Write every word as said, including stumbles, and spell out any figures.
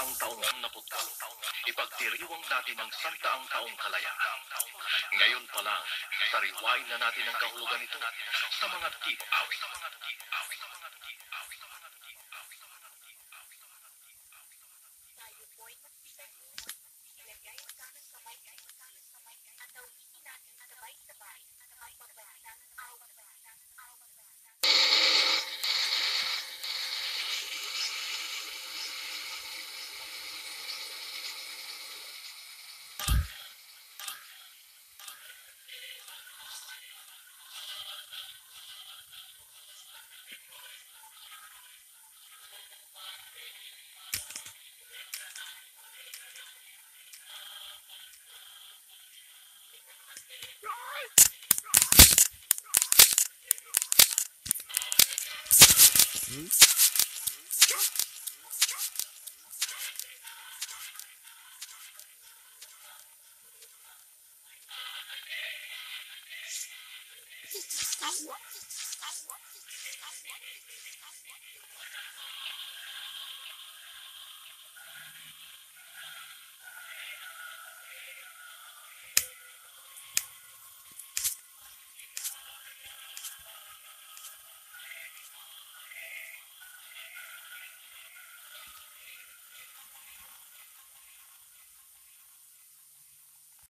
santaang taong naputol, ipagdiriwang natin ang santaang taong kalayaan. Ngayon pa lang, sariwain na natin ang kahulugan nito sa mga tip-awit. Tayo po'y magbisayo, ilagay ang kanang kamay at kamay at awitin natin sabay-sabay ang pagbasa ng awit. What?